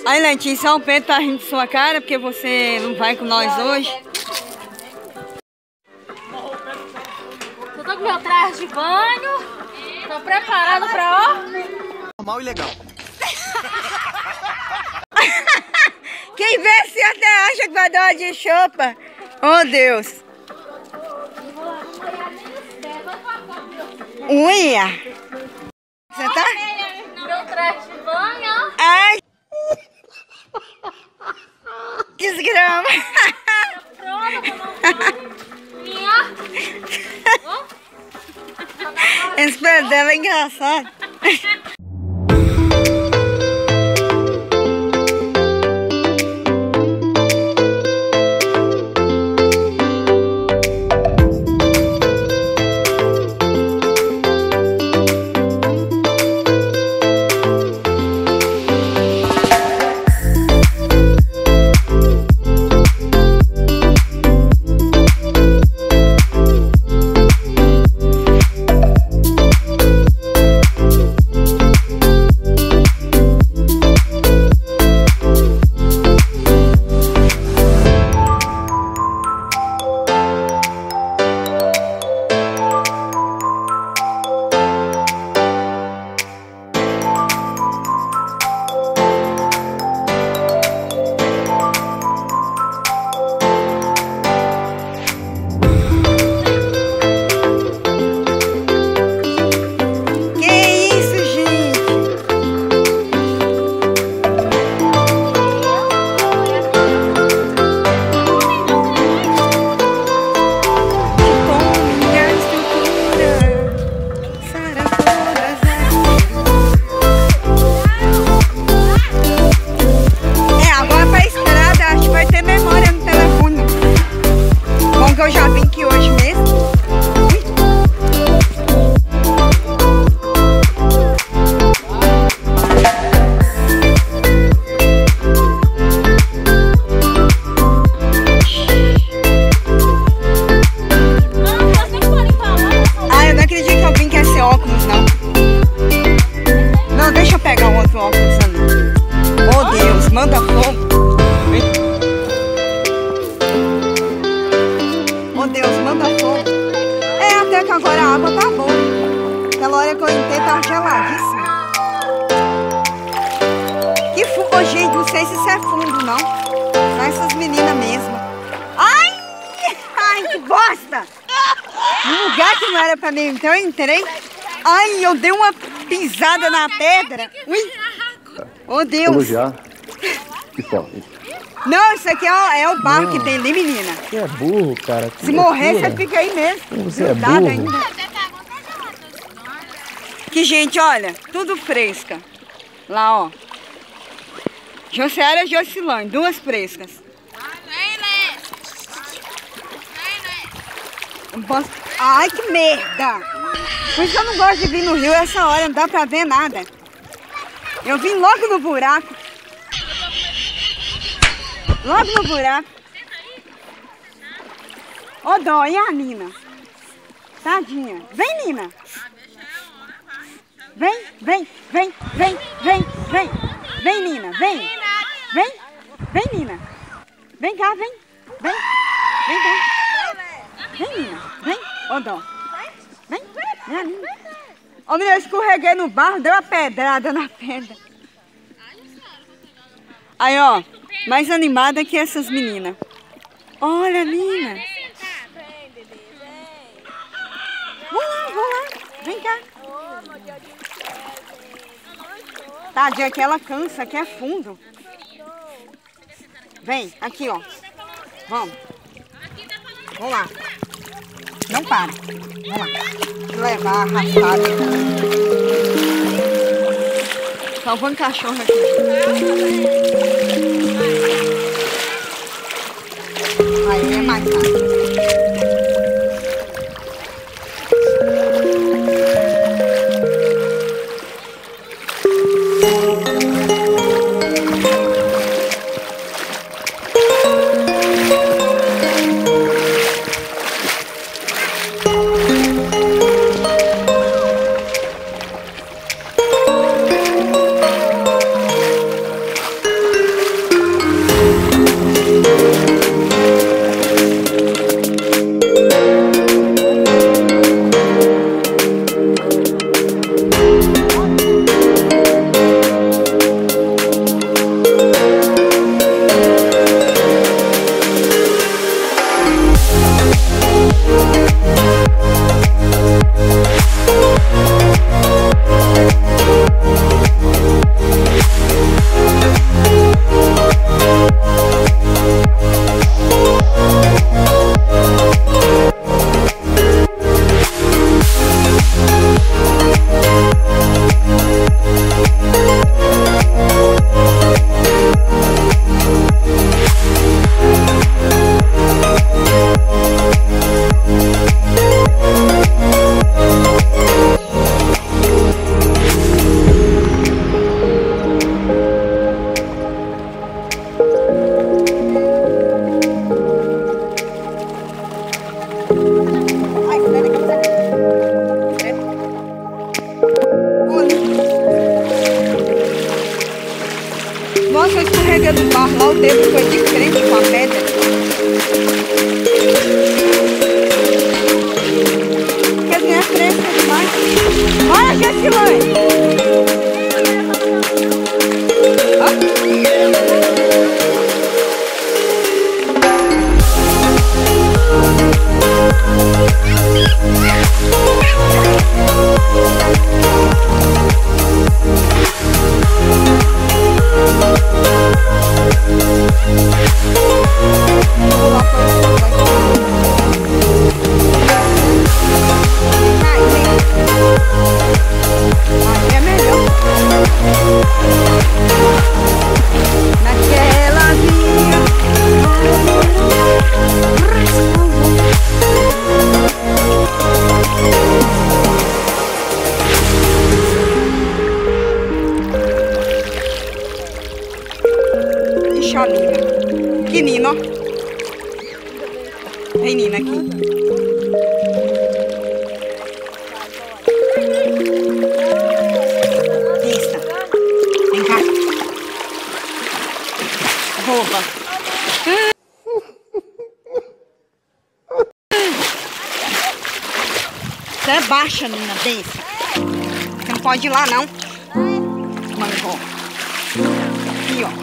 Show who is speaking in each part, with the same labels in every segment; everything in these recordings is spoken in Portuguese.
Speaker 1: Aí, Letícia, o Pedro tá rindo de sua cara porque você não vai com nós hoje.
Speaker 2: Eu tô com meu traje de banho. Tô preparado pra ó.
Speaker 3: Normal e legal.
Speaker 1: Quem vê se até acha que vai dar uma de chopa. Oh, Deus. Unha. Você tá?
Speaker 2: Meu traje de banho, ó.
Speaker 1: Ai. Desgrama.
Speaker 2: Minha.
Speaker 1: Esse pé dela é engraçado. Gente, não sei se isso é fundo, não. São essas meninas mesmo. Ai! Ai, que bosta! Num lugar que não era pra mim, então eu entrei. Ai, eu dei uma pisada na pedra. Ui! Oh, Deus!
Speaker 4: Elogiar. Que forte.
Speaker 1: Não, isso aqui é o barro que tem ali, menina.
Speaker 4: Você é burro, cara.
Speaker 1: Se morrer, você fica aí mesmo.
Speaker 4: Você é burro.
Speaker 1: Ainda. Que, gente, olha, tudo fresca. Lá, ó. Josiara e Jocilane, duas frescas. Ai, que merda! Por isso que eu não gosto de vir no rio essa hora, não dá pra ver nada. Eu vim logo no buraco. Logo no buraco. Ô, dó, e a Nina? Tadinha. Vem, Nina. Vem, vem, vem, vem, vem, vem. Vem, Nina, vem. Vem, vem, Nina. Vem cá, vem. Vem, vem cá. Vem, Nina, vem. Ô, dó. Vem, vem, Nina. Ô, menina, eu escorreguei no barro, deu uma pedrada na pedra. Aí, ó, mais animada que essas meninas. Olha, Nina. Vou lá. Vem cá. Tadinha, que ela cansa, que é fundo. Vem, aqui, ó. Vamos. Vamos lá. Não para. Vamos lá. Levar, arrastar. Salvando cachorro aqui. Aí é mais fácil. Nossa, eu escorreguei no barro lá, o dedo foi de frente com a pedra. Porque tem a fresca demais. Olha, Gessilane! Que Nina, ó. Tem Nina aqui. Vista. Vem cá. Rouba. Você é baixa, Nina, besta. Você não pode ir lá, não. Mangó. Aqui, ó.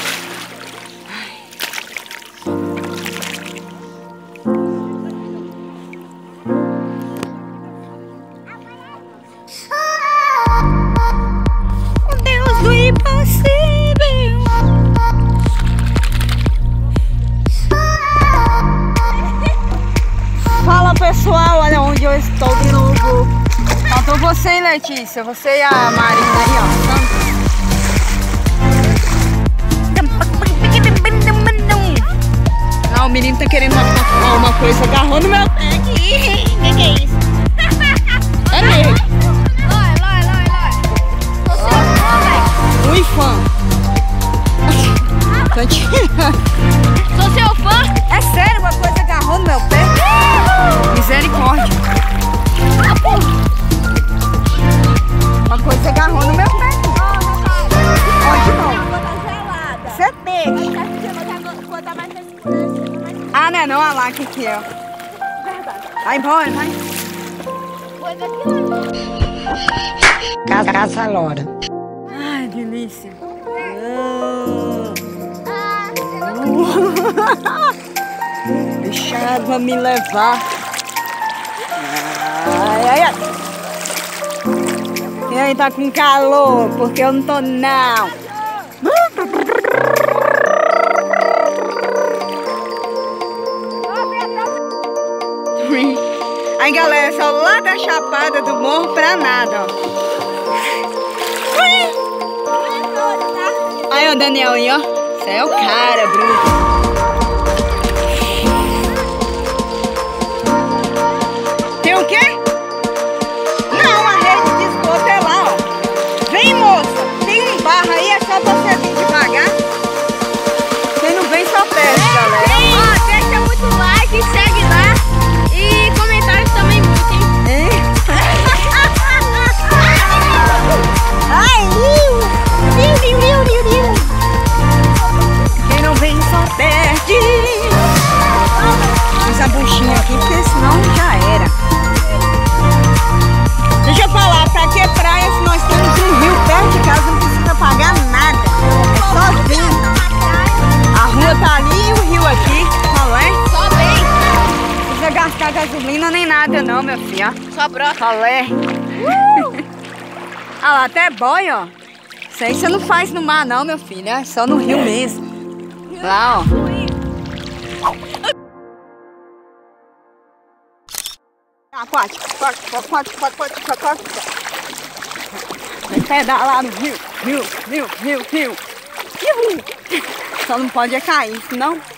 Speaker 1: Pessoal, olha onde eu estou de novo. Faltou você e Letícia, você e a Marina aí, ó. Ah, o menino tá querendo uma coisa, agarrou no meu pé aqui. Que é isso? É mesmo.
Speaker 2: Sou seu fã, velho.
Speaker 1: Fui fã.
Speaker 2: Sou seu fã?
Speaker 1: É sério, uma coisa agarrou no meu pé? Misericórdia. Uma coisa agarrou no meu pé. Olha de novo. Você é peixe. Ah, não é não, olha lá o que é. Vai embora, vai. Casa Lora. Ai, delícia. Deixa ela me levar. Ai, ai, ai. E aí, tá com calor, porque eu não tô não. Aí, galera, só lá da Chapada do Morro pra nada, ó. Aí, ó, Daniel aí, ó. Você é o cara, Bruno. Tem o quê? Não, a rede de esgoto é lá, ó. Vem, moça. Tem um barro aí, é só você vir devagar. Quem não vem só perde, galera.
Speaker 2: Ó, deixa muito like, segue lá. E comentários também muito, hein?
Speaker 1: Ai, quem não vem só perde. Fiz a buchinha aqui, porque senão já era. Deixa eu falar, pra que praia se nós temos um rio perto de casa, não precisa pagar nada. É só vir. A rua tá ali e o rio aqui, qual é?
Speaker 2: Só vem.
Speaker 1: Não precisa gastar gasolina nem nada não, meu filho.
Speaker 2: Só brota.
Speaker 1: Qual é? Ah lá, até boia, ó. Isso aí você não faz no mar não, meu filho. É só no rio mesmo. Lá, ó. Aquático. Vai pedalar no rio. Só não pode é cair, senão